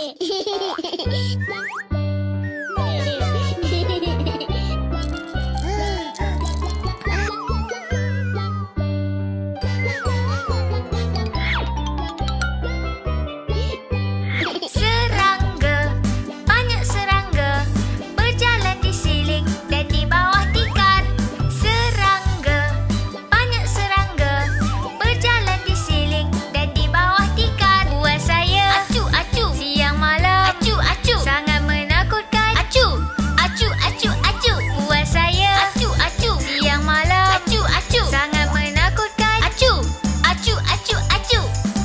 Serangga, banyak serangga berjalan di siling dan di bawah tikar. Serangga, banyak serangga berjalan di siling dan di bawah tikar. Buat saya acu acu siang malam, acu acu sangat menakutkan. Acu acu acu acu. Buat saya acu acu siang malam, acu acu sangat menakutkan. Acu acu acu acu.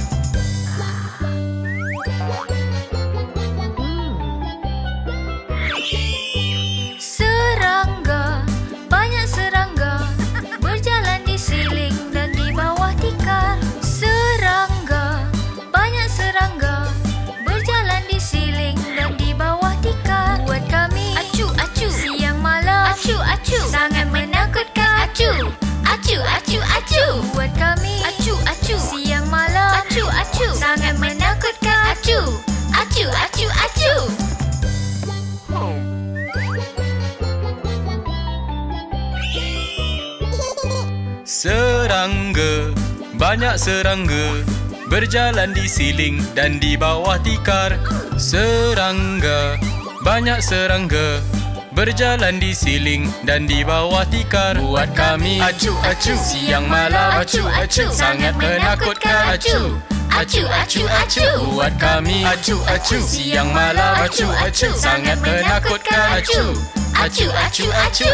Serangga, banyak serangga berjalan di siling dan di bawah tikar. Serangga, banyak serangga berjalan di siling dan di bawah tikar. Buat kami acu acu siang malam, acu acu sangat menakutkan. Acu acu acu acu. Buat kami acu acu siang malam, acu acu sangat menakutkan. Acu acu acu acu. Serangga, banyak serangga berjalan di siling dan di bawah tikar. Serangga, banyak serangga berjalan di siling dan di bawah tikar. Buat kami acu acu siang malam, acu acu sangat menakutkan. Acu acu acu acu. Buat kami acu acu siang malam, acu acu sangat menakutkan. Acu acu acu acu.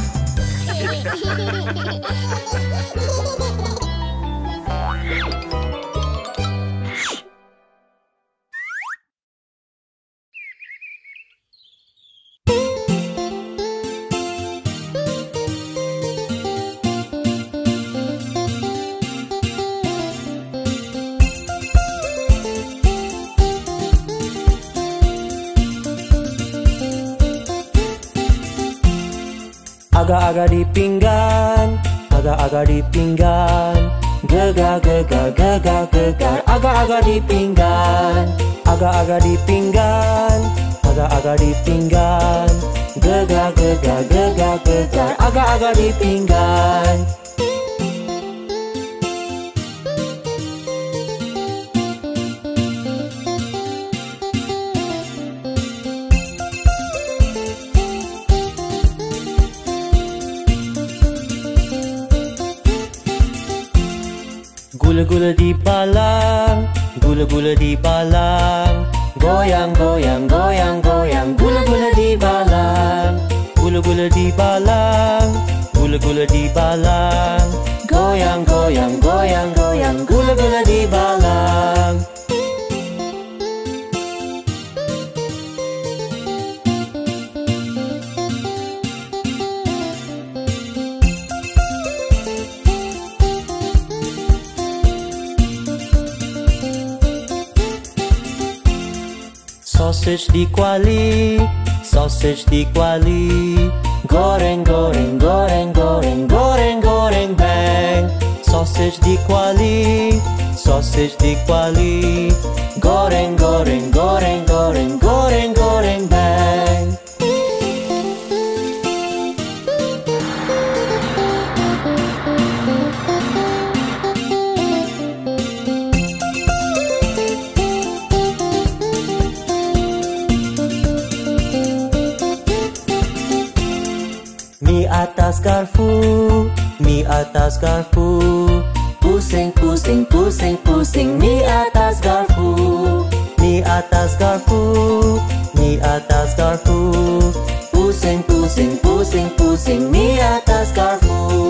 Agak-agak di pinggan, agak-agak di pinggan, gegar gegar gegar gegar. Agak-agak di pinggan, agak-agak di pinggan, agak-agak di pinggan, gegar gegar gegar gegar. Agak-agak di pinggan. Gula-gula di balang, gula-gula di balang, goyang goyang goyang goyang. Gula-gula di balang, gula-gula di balang, gula-gula di balang, goyang goyang goyang goyang. Gula-gula di balang. Sausage di kuali, sausage di kuali, goreng goreng goreng goreng goreng goreng bang. Sausage di kuali, sausage di kuali, goreng goreng goreng goreng goreng goreng bang. Mi atas garpu, mi atas garpu, pusing pusing pusing pusing. Mi atas garpu, mi atas garpu, mi atas garpu, pusing pusing pusing pusing. Mi atas garpu.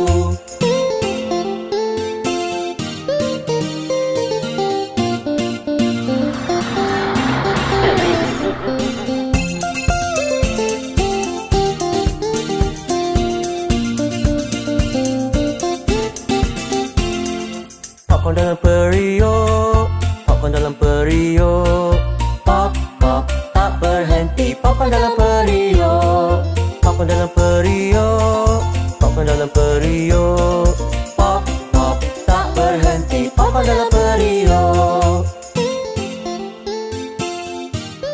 Popcorn dalam periuk, popcorn dalam periuk, pop pop tak berhenti. Popcorn dalam periuk, popcorn dalam periuk, popcorn dalam periuk, pop pop tak berhenti. Popcorn dalam periuk.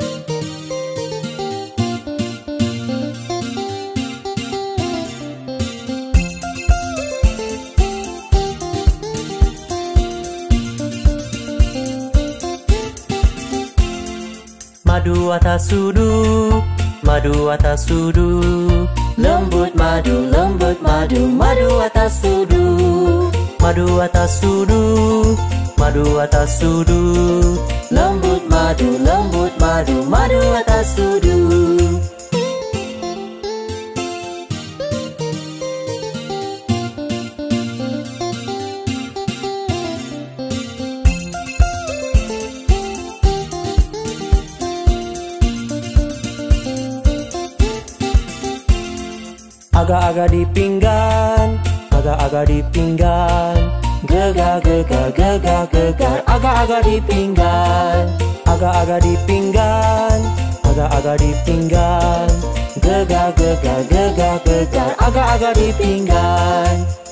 Madu atas duduk, madu atas duduk. Lembut madu, lembut madu, madu atas duduk. Madu atas duduk, madu atas duduk. Lembut madu, lembut madu, madu atas duduk. Agak-agak di pinggan, agak-agak di pinggan. Gegar, gegar, gegar, gegar. Agak-agak di pinggan, agak-agak di pinggan, agak-agak di pinggan. Gegar, gegar, gegar, gegar. Agak-agak di pinggan.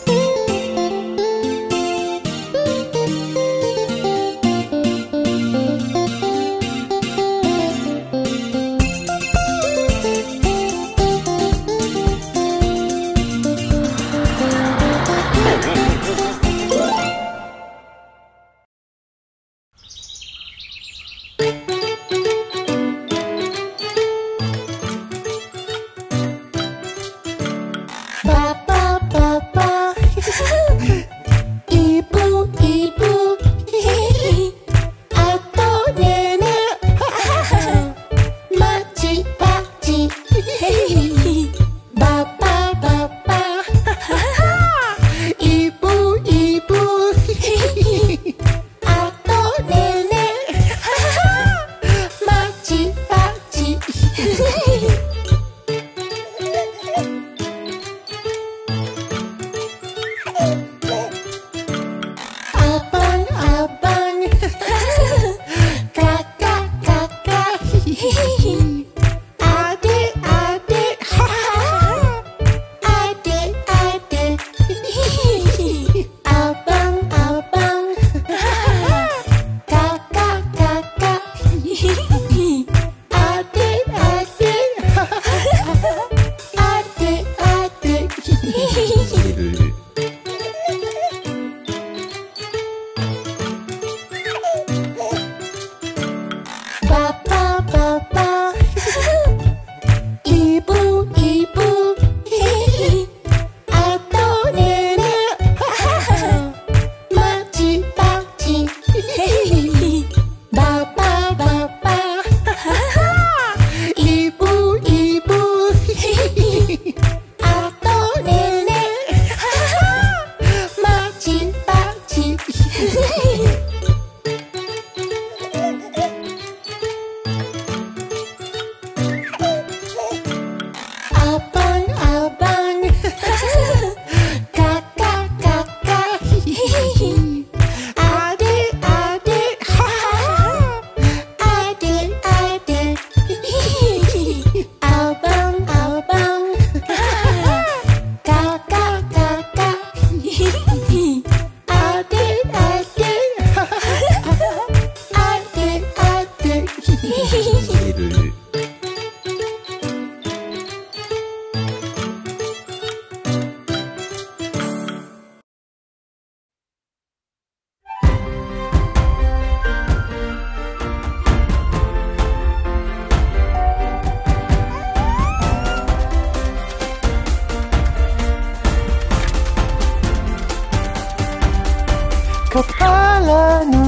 Kepala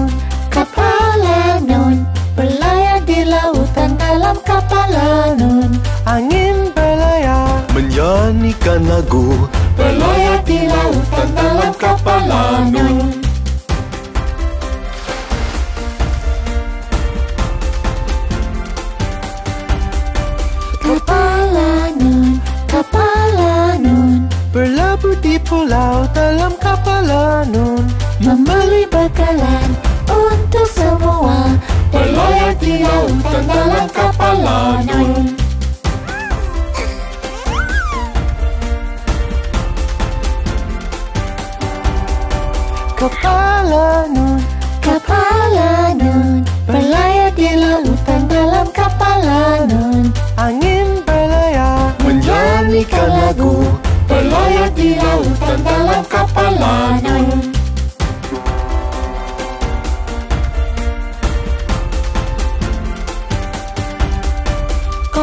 nun, berlayar di lautan dalam kepala nun. Angin berlayar menyanyikan lagu, Berlayar di lautan dalam kepala nun. Kepala nun, berlabuh di pulau dalam kepala nun. membeli bekalan untuk semua. Berlayar di lautan dalam kepala nun. Kepala nun, berlayar di lautan dalam kepala nun. angin berlayar Menyanyikan lagu, berlayar di lautan dalam kepala nun.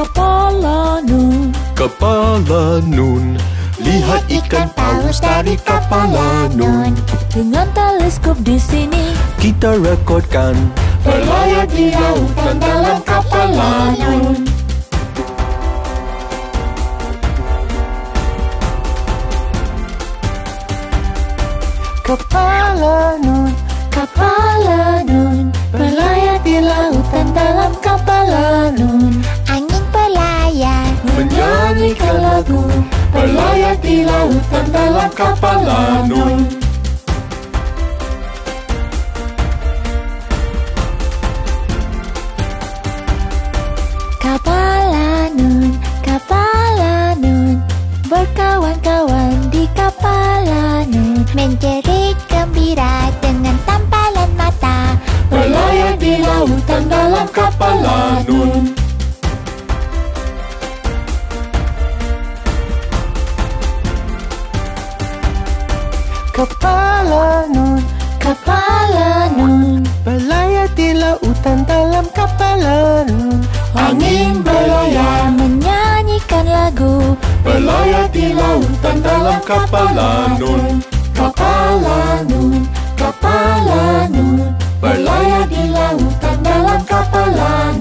Kepala Nun. Kepala Nun. Lihat ikan paus dari Kepala Nun. Dengan teleskop di sini Kita rekodkan berlayar di lautan dalam Kepala Nun. Kepala Nun, Kepala Nun. Berlayar di lautan dalam Kepala Nun. Angin pelayar menyanyikan lagu. Berlayar di lautan dalam Kepala Nun. Kepala Nun, Kepala Nun. Berkawan-kawan di Kepala Nun. menjerit gembira dengan tampalan mata. Berlayar di lautan dalam Kepala Nun. Kepala Nun, Kepala Nun. berlayar di lautan dalam Kepala Nun. Angin berlayar menyanyikan lagu. berlayar di lautan dalam Kepala Nun. Kepala Nun, Kepala Nun. Berlayar di lautan dalam Kepala